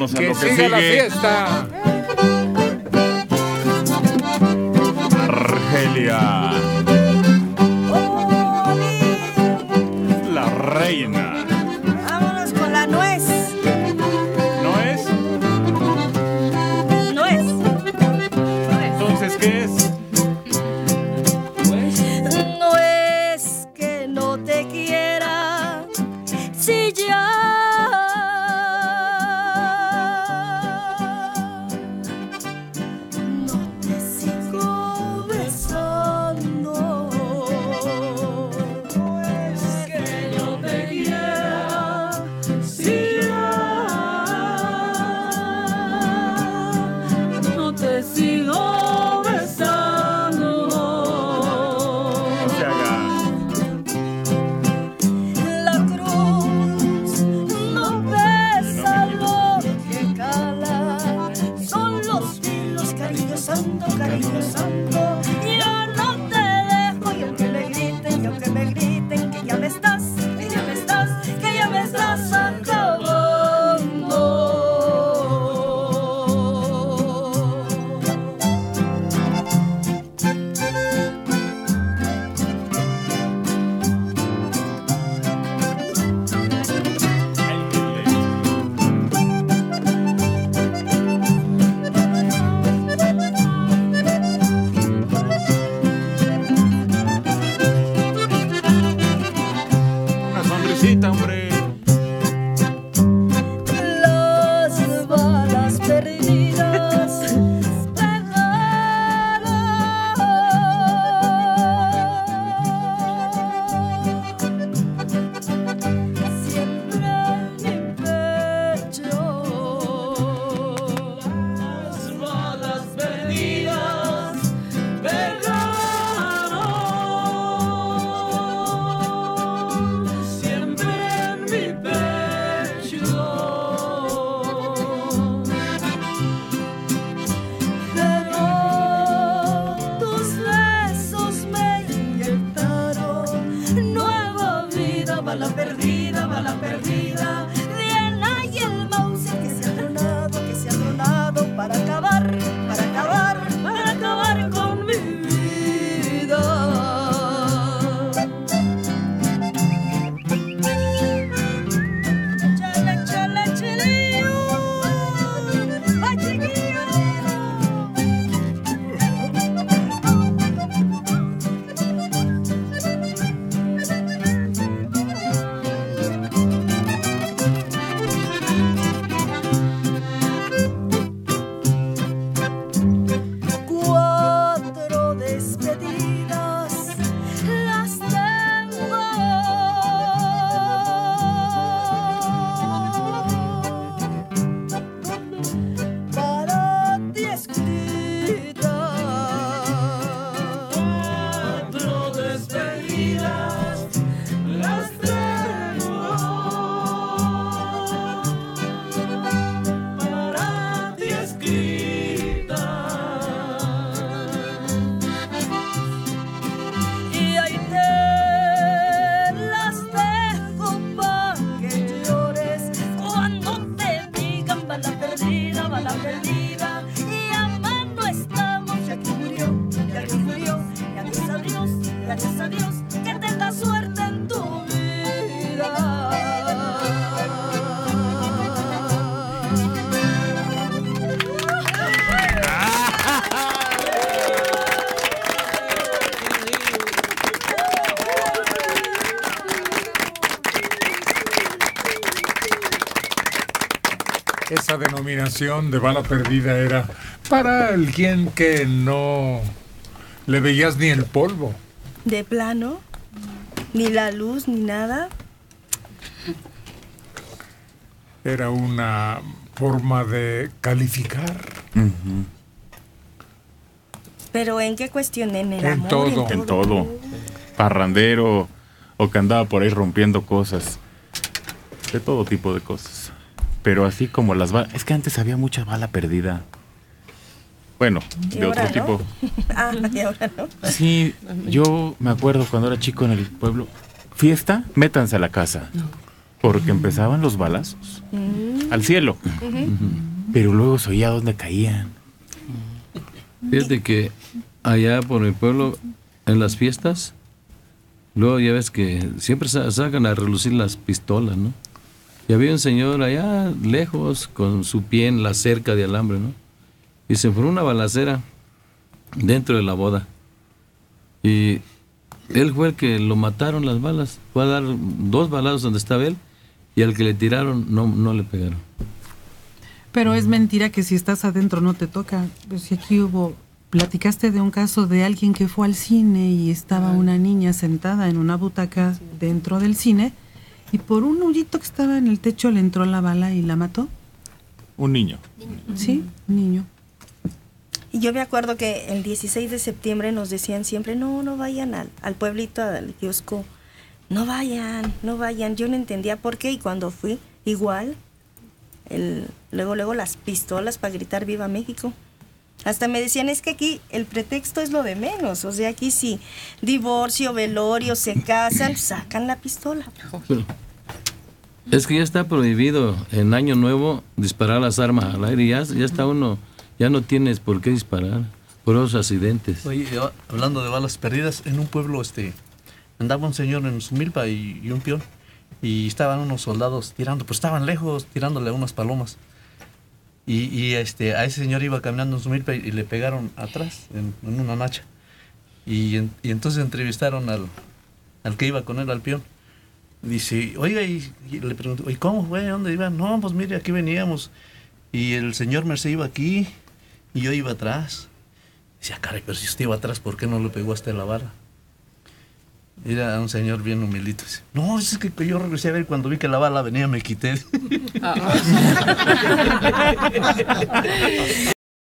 Vámonos a que lo que siga sigue. la fiesta. Argelia, la reina. Vámonos con la nuez. ¿No es? Nuez. Entonces, ¿qué es? No es que no te quiera, si ya no te sigo besando. No es que no te quiera, si ya no te sigo besando. No se haga. La cruz no pesa lo que cala, son los filos, cariño santo, yo no te dejo, y aunque me griten, que ya me estás, que ya me estás acabando. Una sonrisita, hombre. Las balas perdidas pegaron siempre en mi pecho. Las balas perdidas pegaron siempre en mi pecho. Pero tus besos me inyectaron nueva vida, bala perdida. Diana y el Mauser que se ha tronado para acabar con mi vida. Chale, chilillo. Ay, chiquillo. Cuatro despedidas las tengo para ti escritas. Cuatro despedidas las tengo para ti escritas. Y ahí te las dejo pa' que llores cuando te digan bala perdida. Y a mano estamos, ya que murió. Y adiós, adiós, que tengas suerte en tu vida. Esa denominación de bala perdida era para alguien que no le veías ni el polvo. De plano, ni la luz, ni nada. Era una forma de calificar. Pero ¿en qué cuestión? ¿En el En amor? todo. En todo. Parrandero o que andaba por ahí rompiendo cosas. De todo tipo de cosas. Pero así como las balas. Es que antes había mucha bala perdida. Bueno, ¿Y de ahora otro tipo. Ah, y ahora no. Sí, yo me acuerdo cuando era chico en el pueblo. Fiesta, métanse a la casa. Porque empezaban los balazos. al cielo. Pero luego se oía dónde caían. Fíjate que allá por el pueblo, en las fiestas, luego ya ves que siempre sacan a relucir las pistolas, ¿no? Y había un señor allá lejos con su pie en la cerca de alambre, ¿no? Y se fue una balacera dentro de la boda. Y él fue el que lo mataron las balas. Fue a dar 2 balazos donde estaba él y al que le tiraron no le pegaron. Pero es mentira que si estás adentro no te toca. Pues si aquí platicaste de un caso de alguien que fue al cine y estaba una niña sentada en una butaca dentro del cine y por un hoyito que estaba en el techo le entró la bala y la mató. Un niño. Sí, un niño. Y yo me acuerdo que el 16 de septiembre nos decían siempre, no vayan al pueblito, al kiosco, no vayan. Yo no entendía por qué y cuando fui, igual, luego las pistolas para gritar ¡Viva México! Hasta me decían, es que aquí el pretexto es lo de menos, o sea, aquí si divorcio, velorio, se casan, sacan la pistola. Pero es que ya está prohibido en Año Nuevo disparar las armas al aire, ya está uno... Ya no tienes por qué disparar por los accidentes. Oye, hablando de balas perdidas, en un pueblo andaba un señor en su milpa y un peón, y estaban unos soldados tirando, pues estaban lejos tirándole a unas palomas. Y a ese señor iba caminando en su milpa y le pegaron atrás, en una nacha. Y entonces entrevistaron al que iba con él, al peón. Dice, oiga, y le preguntó, ¿y cómo fue? ¿Dónde iban? No, pues mire, aquí veníamos. Y el señor Merced iba aquí y yo iba atrás. Decía, caray, pero si usted iba atrás, ¿por qué no le pegó hasta la bala? Era un señor bien humildito. Dice, no, es que yo regresé a ver cuando vi que la bala venía, me quité.